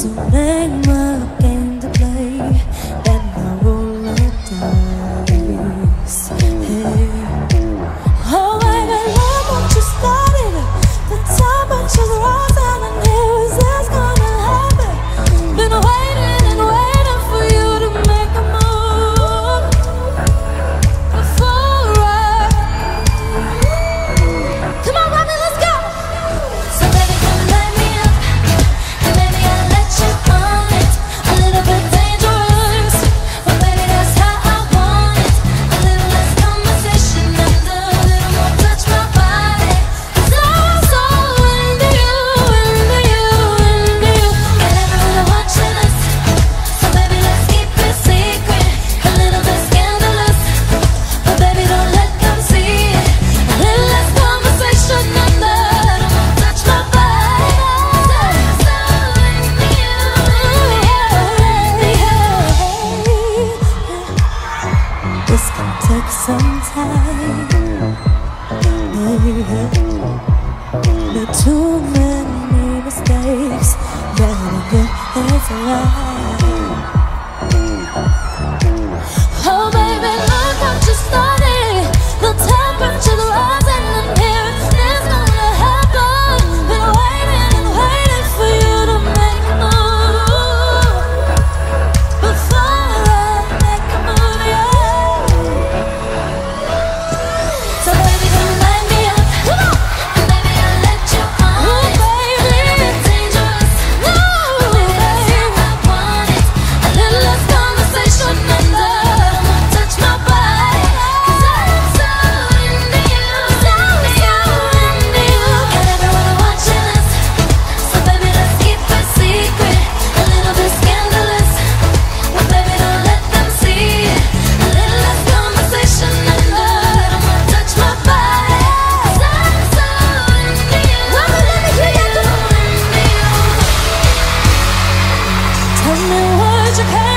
So name a game to play, and I roll the dice. Hey. Oh baby, love, won't you start it? The temperature's rising, and here is this gonna happen. Been waiting and waiting for you to make a move before I. Come on, Robbie, let's go. So baby, come light me up, and maybe I'll let you on it. A little bit dangerous, but baby, that's how I want it. A little less conversation and a little more touch my body. 'Cause I'm so into you, into you, into you. Got everyone watching us, so baby, let's keep it secret. A little bit scandalous, but baby, don't let them see it. A little less conversation and a little more touch my body. 'Cause I'm so into you, into you. This can take some time. There are too many mistakes. Better get it right. Oh baby, look what you started. The temperature's rising, and here it's gonna happen. Been waiting and waiting for you to make a move before I make a move, yeah. So baby, come light me up, come on, and baby, I'll let you on it. A little bit dangerous, but baby, that's how I want it. A little less conversation and a little more touch my body. 'Cause I'm so into you, so into you. Got everyone watching us, so baby, let's keep it secret. A little bit scandalous, but baby, don't let them see it. A little less conversation and a little more touch my body. 'Cause I'm so into you, into you. Tell me what you can.